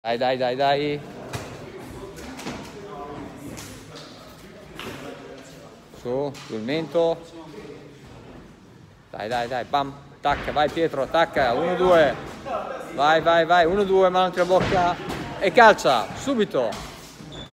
Dai, dai, dai, dai. Su, sul mento. Dai, dai, dai, bam, attacca, vai Pietro, attacca, 1-2. Vai, vai, vai, 1-2, mano tra bocca. E calcia, subito.